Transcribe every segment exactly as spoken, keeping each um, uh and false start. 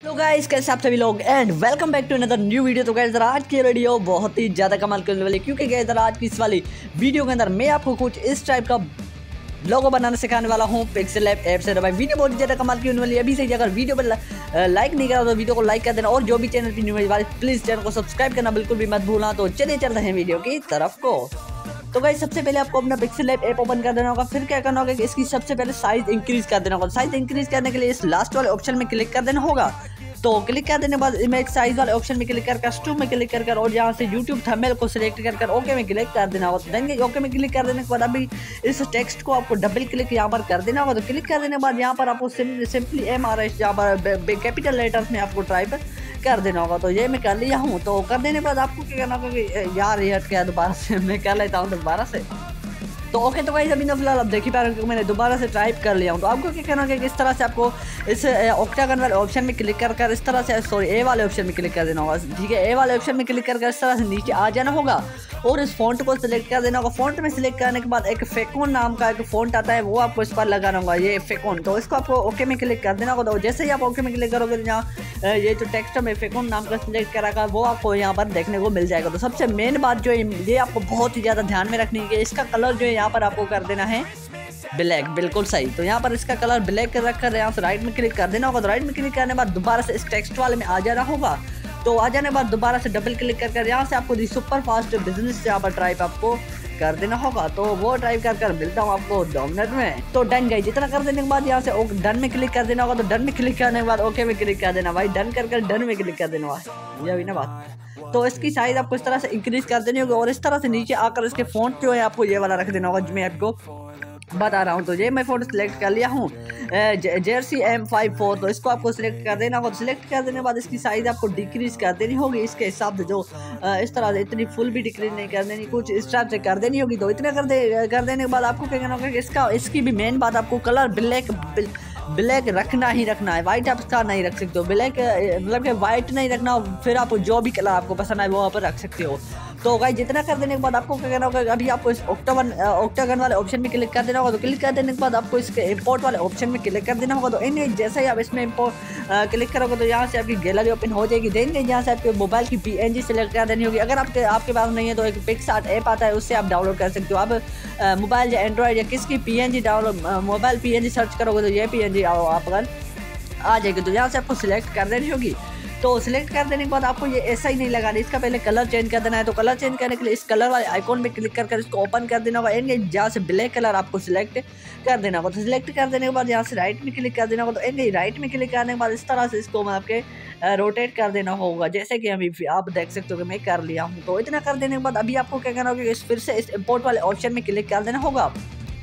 Hello guys, कैसे आप सभी लोग and welcome back to another new video. तो गाइस आज की वीडियो बहुत ही ज़्यादा कमाल करने वाली, क्योंकि गाइस आज की इस वाली वीडियो के अंदर मैं आपको कुछ इस टाइप का लोगो बनाना सिखाने वाला हूँ पिक्सेल लैब ऐप से। तो भाई वीडियो बहुत ही ज़्यादा कमाल की होने वाली है। अभी से अगर वीडियो पर लाइक नहीं करा तो वीडियो को लाइक कर देना, और जो भी चैनल पर न्यू वाले प्लीज़ चैनल को सब्सक्राइब करना बिल्कुल भी मत भूलना। तो चलिए चलते हैं वीडियो की तरफ को। तो गाइस सबसे पहले आपको अपना पिक्सेल लैब ऐप ओपन कर देना होगा। फिर क्या करना होगा कि इसकी सबसे पहले साइज इंक्रीज कर देना होगा। साइज इंक्रीज करने के लिए इस लास्ट वाले ऑप्शन में क्लिक कर देना होगा। तो क्लिक कर देने के बाद मैं एक साइज वाले ऑप्शन में क्लिक कर कस्टम में क्लिक कर कर और यहाँ से यूट्यूब थंबनेल को सिलेक्ट कर कर ओके में क्लिक कर देना होगा। देन ओके में क्लिक कर देने के बाद अभी इस टेक्स्ट को आपको डबल क्लिक यहाँ पर कर देना होगा। तो क्लिक कर देने के बाद यहाँ पर आपको सिंपली एम आर एस यहाँ पर कैपिटल लेटर्स में आपको टाइप कर देना होगा। तो ये मैं कर लिया हूँ। तो कर देने के बाद आपको क्या करना होगा कि यार ये हट गया, दोबारा से मैं कर लेता हूँ दोबारा से। तो ओके तो भाई अभी ना फिलहाल आप देख ही पा रहे हो कि मैंने दोबारा से टाइप कर लिया हूँ। तो आपको क्या करना है कि इस तरह से आपको इस ऑक्टागन वाले ऑप्शन में क्लिक कर कर इस तरह से सॉरी ए वाले ऑप्शन में क्लिक कर देना होगा। ठीक है, ए वाले ऑप्शन में क्लिक कर कर इस तरह से नीचे आ जाना होगा और इस फॉन्ट को सिलेक्ट कर देना होगा। फॉन्ट में सिलेक्ट करने के बाद एक फेकोन नाम का एक फॉन्ट आता है, वो आपको इस पर लगाना होगा, ये फेकोन। तो इसको आपको ओके में क्लिक कर देना होगा। तो जैसे ही आप ओके में क्लिक करोगे तो यहाँ ये जो टेक्स्ट में फेकोन नाम का सिलेक्ट करा का वो आपको यहाँ पर देखने को मिल जाएगा। तो सबसे मेन बात जो है ये आपको बहुत ही ज़्यादा ध्यान में रखनी है, इसका कलर जो है यहाँ पर आपको कर देना है ब्लैक। बिल्कुल सही। तो यहाँ पर इसका कलर ब्लैक रख कर यहाँ से राइट में क्लिक कर देना होगा। तो राइट में क्लिक करने के बाद दोबारा से इस टेक्स्ट वाले में आ जाना होगा। तो आ जाने के बाद दोबारा से डबल क्लिक कर कर यहाँ से आपको दी सुपर फास्ट बिजनेस यहाँ पर टाइप आपको कर देना होगा। तो वो टाइप कर कर मिलता हूँ आपको दो मिनट में। तो डन गई, जितना कर देने के बाद यहाँ से डन में क्लिक कर देना होगा। तो डन में क्लिक करने के बाद ओके में क्लिक कर देना भाई, डन कर कर डन में क्लिक कर देना भाई, ये भी ना बात। तो इसकी साइज आपको इस तरह से इंक्रीज कर देनी होगी और इस तरह से नीचे आकर इसके फॉन्ट जो है आपको ये वाला रख देना होगा जो मैं आपको बता रहा हूँ। तो ये मैं फोटो सिलेक्ट कर लिया हूँ जर्सी एम फाइव फोर। तो इसको आपको सिलेक्ट कर देना होगा। सिलेक्ट कर देने के बाद इसकी साइज आपको डिक्रीज कर देनी होगी इसके हिसाब से, जो इस तरह से इतनी फुल भी डिक्रीज नहीं कर देनी, कुछ इस टाइप से कर देनी होगी। तो इतना कर दे कर देने के बाद आपको क्या करना होगा कि इसका इसकी भी मेन बात आपको कलर ब्लैक ब्लैक रखना ही रखना है, वाइट आप इसका नहीं रख सकते हो। ब्लैक मतलब कि वाइट नहीं रखना, फिर आप जो भी कलर आपको पसंद है वो वहाँ पर रख सकते हो। तो गाइस जितना कर देने के बाद आपको क्या करना होगा, अभी आपको इस ऑक्टागन ऑक्टागन वाले ऑप्शन में क्लिक कर देना होगा। तो क्लिक कर देने के बाद आपको इसके इंपोर्ट वाले ऑप्शन में क्लिक कर देना होगा। तो इन जैसे ही आप इसमें इंपोर्ट क्लिक करोगे तो यहाँ से आपकी गैलरी ओपन हो जाएगी। देन यहाँ से आपके मोबाइल की पीएनजी सेलेक्ट कर देनी होगी। अगर आपके आपके पास नहीं है तो एक पिक्सआर्ट ऐप आता है, उससे आप डाउनलोड कर सकते हो। आप मोबाइल या एंड्रॉइड या किसकी PNG download mobile PNG search करोगे तो ये पीएनजी आप अगर आ जाएगी। तो यहाँ से आपको सिलेक्ट कर देनी होगी। तो सिलेक्ट कर देने के बाद आपको ये ऐसा ही नहीं लगाना, इसका पहले कलर चेंज कर देना है। तो कलर चेंज करने के लिए इस कलर वाले आइकॉन में क्लिक कर कर इसको ओपन कर देना होगा। एंड जहाँ से ब्लैक कलर आपको सिलेक्ट कर देना होगा। तो सिलेक्ट कर देने के बाद यहाँ से राइट में क्लिक कर देना होगा। तो एंड राइट में क्लिक करने के बाद इस तरह से इसको मैं आपके रोटेट कर देना होगा, जैसे कि अभी आप देख सकते हो कि मैं कर लिया हूँ। तो इतना कर देने के बाद अभी आपको क्या करना होगा, फिर से इस इम्पोर्ट वाले ऑप्शन में क्लिक कर देना होगा।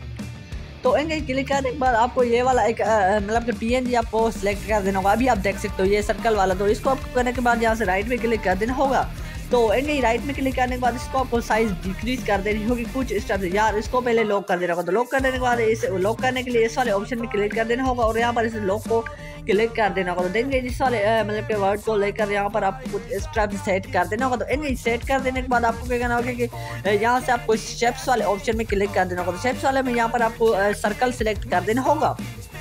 तो एंड क्लिक करने के बाद आपको ये वाला एक मतलब कि पीएनजी आपको सिलेक्ट कर देना होगा। अभी आप देख सकते हो ये सर्कल वाला। तो इसको आपको करने के बाद यहाँ से राइट में क्लिक कर देना होगा। तो एंड राइट में क्लिक करने के बाद इसको आपको साइज डिक्रीज कर देनी होगी कुछ इस टाइप से। यार इसको पहले लॉक कर देना होगा। तो लॉक कर देने के बाद इस लॉक करने के लिए इस वाले ऑप्शन में क्लिक कर देना होगा और यहाँ पर इस लॉक को क्लिक कर देना होगा। तो देंगे इस वाले मतलब के वर्ड को लेकर यहाँ पर आपको कुछ इस टाइप से सेट कर देना होगा। तो एंड सेट कर देने के बाद आपको क्या करना होगा कि यहाँ से आपको शेप्स वाले ऑप्शन में क्लिक कर देना होगा। तो शेप्स वाले में यहाँ पर आपको सर्कल सिलेक्ट कर देना होगा।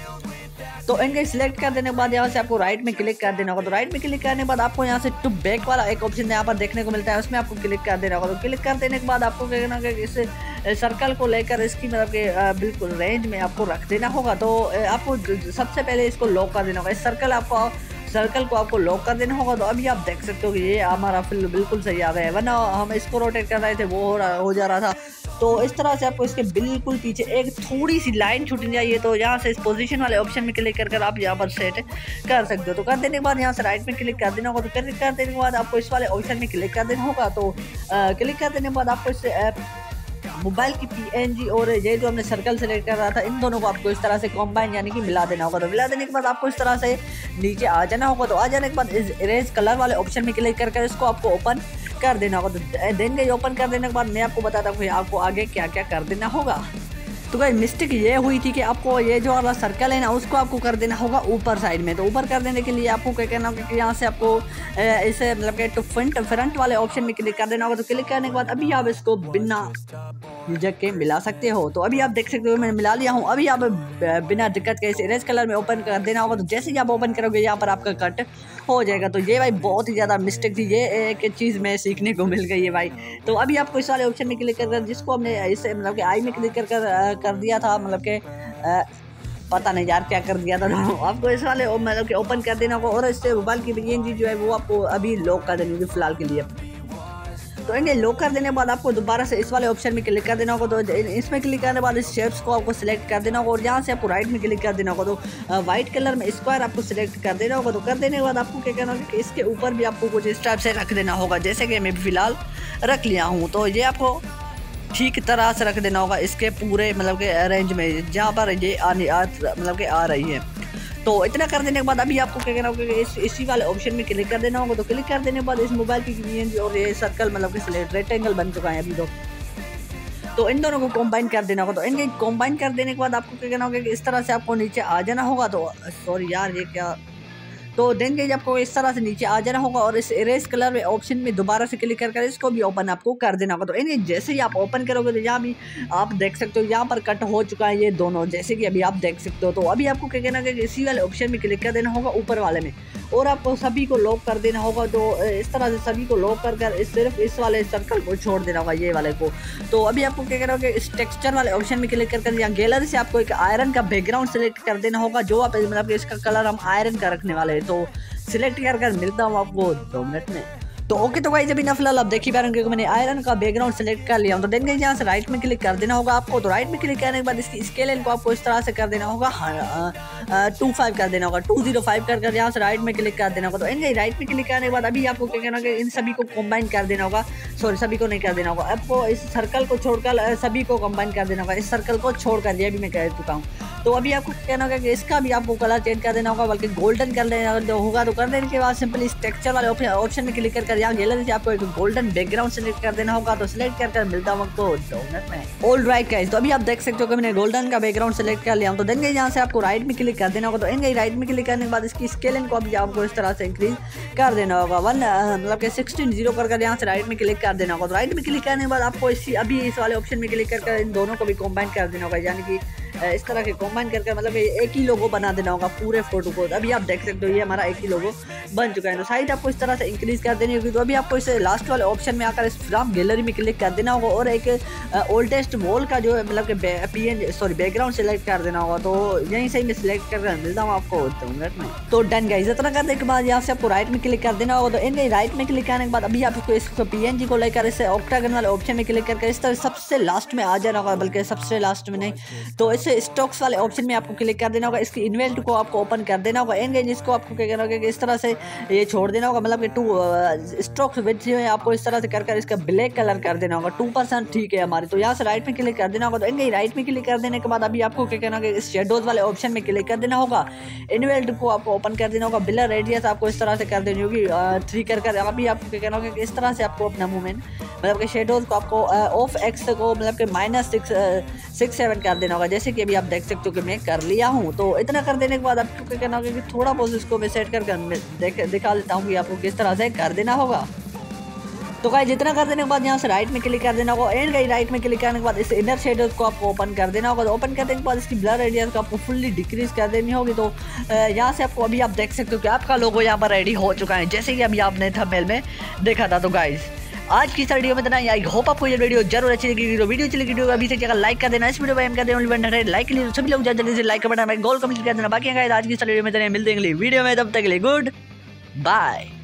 तो एंड सिलेक्ट कर देने के बाद यहाँ से आपको राइट में क्लिक कर देना होगा। तो राइट में क्लिक करने के बाद आपको यहाँ से टू बैक वाला एक ऑप्शन यहाँ पर देखने को मिलता है, उसमें आपको क्लिक कर देना होगा। तो क्लिक कर देने के बाद आपको क्या करना होगा कि इस सर्कल को लेकर इसकी मतलब के बिल्कुल रेंज में आपको रख देना होगा। तो आपको सबसे पहले इसको लॉक कर देना होगा। इस सर्कल आपको सर्कल को आपको लॉक कर देना होगा। तो अभी आप देख सकते हो कि ये हमारा फिल बिल्कुल सही आ गया है, वरना हम इसको रोटेट कर रहे थे वो हो रहा हो जा रहा था। तो इस तरह से आपको इसके बिल्कुल पीछे एक थोड़ी सी लाइन छूटनी चाहिए। तो यहाँ से इस पोजीशन वाले ऑप्शन में क्लिक कर कर आप यहाँ पर सेट कर सकते हो। तो कर देने के बाद यहाँ से राइट में क्लिक कर देना होगा। तो क्लिक कर देने के बाद आपको इस वाले ऑप्शन में क्लिक कर देना होगा। तो क्लिक कर देने के बाद आपको इस मोबाइल की पीएनजी और ये जो हमने सर्कल सेलेक्ट कर रहा था इन दोनों को आपको इस तरह से कॉम्बाइन यानी कि मिला देना होगा। तो मिला देने के बाद आपको इस तरह से नीचे आ जाना होगा। तो आ जाने के बाद इस इरेज कलर वाले ऑप्शन में क्लिक कर कर इसको आपको ओपन कर देना होगा। तो देन ये ओपन कर देने के बाद मैं आपको बताता हूँ आपको आगे क्या क्या कर देना होगा। तो गाइस मिस्टेक ये हुई थी कि आपको ये जो वाला सर्कल है ना उसको आपको कर देना होगा ऊपर साइड में। तो ऊपर कर देने के लिए आपको क्या करना होगा कि यहाँ से आपको इसे मतलब कि फ्रंट फ्रंट वाले ऑप्शन में क्लिक कर देना होगा। तो क्लिक करने के बाद अभी आप इसको बिना झिझक के मिला सकते हो। तो अभी आप देख सकते हो मैंने मिला लिया हूँ। अभी आप बिना दिक्कत के इस इरेज कलर में ओपन कर देना होगा। तो जैसे ही आप ओपन करोगे यहाँ पर आपका कट हो जाएगा। तो ये भाई बहुत ही ज़्यादा मिस्टेक थी, ये एक चीज़ में सीखने को मिल गई है भाई। तो अभी आपको इस वाले ऑप्शन में क्लिक कर जिसको हमने इसे मतलब कि आई में क्लिक कर कर, कर दिया था, मतलब कि पता नहीं यार क्या कर दिया था। तो आपको इस वाले मतलब कि ओपन कर देना होगा और इससे मोबाइल की पीएनजी जो है वो आपको अभी लॉक कर देनी होगी फिलहाल के लिए। तो इन्हें लॉक कर देने के बाद आपको दोबारा से इस वाले ऑप्शन में क्लिक कर देना होगा। तो इसमें क्लिक करने के बाद इस शेप्स को आपको सिलेक्ट कर देना होगा और यहाँ से आपको राइट में क्लिक कर देना होगा। तो व्हाइट कलर में स्क्वायर आपको सिलेक्ट कर देना होगा। तो कर देने के बाद आपको क्या करना होगा कि इसके ऊपर भी आपको कुछ इस टाइप से रख देना होगा, जैसे कि मैं फिलहाल रख लिया हूँ। तो ये आपको ठीक तरह से रख देना होगा इसके पूरे मतलब के रेंज में जहाँ पर ये आने आ मतलब कि आ रही है। तो इतना कर देने के बाद अभी आपको क्या करना होगा कि इस इसी वाले ऑप्शन में क्लिक कर देना होगा। तो क्लिक कर देने के बाद इस मोबाइल की पीएनजी और ये सर्कल मतलब कि सिलेक्ट रेक्टेंगल बन चुका है अभी तो तो इन दोनों को कंबाइन कर देना होगा। तो इनके कंबाइन कर देने के बाद आपको क्या करना होगा कि इस तरह से आपको नीचे आ जाना होगा। तो सॉरी यार ये क्या तो देन गाइस आपको इस तरह से नीचे आ जाना होगा और इस इरेज कलर में ऑप्शन में दोबारा से क्लिक कर कर इसको भी ओपन आपको कर देना होगा। तो इन्हें जैसे ही आप ओपन करोगे तो यहाँ भी आप देख सकते हो यहाँ पर कट हो चुका है ये दोनों, जैसे कि अभी आप देख सकते हो। तो अभी आपको क्या कहना है कि इसी वाले ऑप्शन में क्लिक कर देना होगा ऊपर वाले में और आपको सभी को लॉक कर देना होगा। तो इस तरह से सभी को लॉक कर कर इस सिर्फ इस वाले सर्कल को छोड़ देना होगा ये वाले को। तो अभी आपको क्या करना होगा कि इस टेक्सचर वाले ऑप्शन में क्लिक कर कर यहाँ गैलरी से आपको एक आयरन का बैकग्राउंड सेलेक्ट कर देना होगा, जो आप मतलब इसका कलर हम आयरन का रखने वाले हैं। तो सिलेक्ट कर कर मिलता हूँ आपको दो मिनट में। तो ओके तो गाइस अभी ना फिलहाल आप देख ही पा रहे हैं क्योंकि मैंने आयरन का बैकग्राउंड सेलेक्ट कर लिया हूं। तो देन गाइस यहाँ से राइट में क्लिक कर देना होगा आपको। तो राइट में क्लिक करने के बाद इसकी स्केल को आपको इस तरह से कर देना होगा, टू फाइव कर देना होगा, टू जीरो फाइव कर कर यहाँ से राइट में क्लिक कर देना होगा। तो इन राइट में क्लिक करने के बाद अभी आपको क्या करना होगा, इन सभी को कंबाइन कर देना होगा, सॉरी सभी को नहीं कर देना होगा, आपको इस सर्कल को छोड़कर सभी को कंबाइन कर देना होगा। इस सर्कल को छोड़कर ये भी मैं कह चुका हूँ। तो अभी आपको कहना होगा कि इसका भी आपको कलर चेंज कर देना होगा, बल्कि गोल्डन कर देना होगा। तो कर देने के बाद सिंपली इस टेक्सचर वाले ऑप्शन में क्लिक कर यहाँ गैलरी से आपको एक गोल्डन बैकग्राउंड सेलेक्ट कर देना होगा। तो सिलेक्ट कर कर मिलता हूँ आपको दो मिनट में। ऑल राइट गाइस, तो अभी आप देख सकते हो कि मैंने गोल्डन का बैकग्राउंड सेलेक्ट कर लिया हूँ। तो देन गाइस यहाँ से आपको राइट में क्लिक कर देना होगा। तो इन गाइस राइट में क्लिक करने के बाद इसकी स्केलिंग को अभी आपको इस तरह से इंक्रीज कर देना होगा, वन मतलब कि सिक्सटीन जीरो कर कर यहाँ से राइट में क्लिक कर देना होगा। तो राइट में क्लिक करने के बाद आपको इसी अभी इस वाले ऑप्शन में क्लिक कर इन दोनों को भी कंबाइन कर देना होगा, यानी कि इस तरह के कंबाइन करके मतलब एक ही लोगो बना देना होगा पूरे फोटो को। अभी आप देख सकते हो ये हमारा एक ही लोगो बन चुका है। तो साइज आपको इस तरह से इंक्रीज कर देनी होगी। तो अभी आपको इस लास्ट वाले ऑप्शन में आकर इस फ्रॉम गैलरी में क्लिक कर देना होगा और एक ओल्डेस्ट वॉल का जो है मतलब कि पीएन सॉरी बैकग्राउंड सेलेक्ट कर देना होगा। तो यहीं से मैं सिलेक्ट कर मिलता हूँ आपको दो मिनट में। तो डन गाइस, इतना करने के बाद यहाँ से आपको राइट में क्लिक कर देना होगा। तो इन राइट में क्लिक करने के बाद अभी आपको इस पीएनजी को लेकर इस ऑक्टागन वाले ऑप्शन में क्लिक करके इस तरह सबसे लास्ट में आ जाना होगा, बल्कि सबसे लास्ट में नहीं तो इसे स्टॉक्स वाले ऑप्शन में आपको क्लिक कर देना होगा। इसकी इन्वेल्ट को आपको ओपन कर देना होगा। एंड गाइस इसको आपको क्या करना होगा कि इस तरह से ये छोड़ देना होगा, मतलब कि टू स्टॉक्स विथ जो है आपको इस तरह से कर कर इसका ब्लैक कलर कर देना होगा, टू परसेंट ठीक है हमारी। तो यहाँ से राइट में क्लिक कर देना होगा। तो एंड गाइस राइट में क्लिक कर देने के बाद अभी आपको क्या करना होगा, इस शेडोज वाले ऑप्शन में क्लिक कर देना होगा। इन्वेल्ट को आपको ओपन कर देना होगा। ब्लर रेडियस आपको इस तरह से कर देनी होगी थ्री कर कर। अभी आपको क्या करना होगा कि इस तरह से आपको अपना मूवमेंट मतलब कि शेडोज को आपको ऑफ एक्स को मतलब कि माइनस सिक्स सिक्स सेवन कर देना होगा, जैसे कि अभी आप देख सकते हो कि मैं कर लिया हूँ। तो इतना कर देने के बाद आपको क्या करना होगा कि थोड़ा बहुत इसको मैं सेट कर देख दिखा देता हूँ कि आपको किस तरह से कर देना होगा। तो गाइस जितना कर देने के बाद यहाँ से राइट में क्लिक कर देना होगा। एंड गाइस राइट में क्लिक करने के बाद इस इनर शेडोज को आपको ओपन कर देना होगा। तो ओपन करने के बाद इसकी ब्लर रेडियस को आपको फुल्ली डिक्रीज कर देनी होगी। तो यहाँ से आपको अभी आप देख सकते हो कि आपका लोगो यहाँ पर रेडी हो चुका है, जैसे कि अभी आपने थंबनेल में देखा था। तो गाइस आज की इस वीडियो में इतना ही। आई होप आपको ये वीडियो जरूर अच्छी लगी। तो वीडियो अच्छी लगी वीडियो अभी से जगह लाइक कर देना। इस वीडियो में हम कहते हैं लाइक के लिए सभी लोग जल्दी से लाइक कर बटन गोल कमेंट कर देना। बाकी आज की इस वीडियो में मिलते हैं अगली वीडियो में, तब तक के लिए गुड बाय।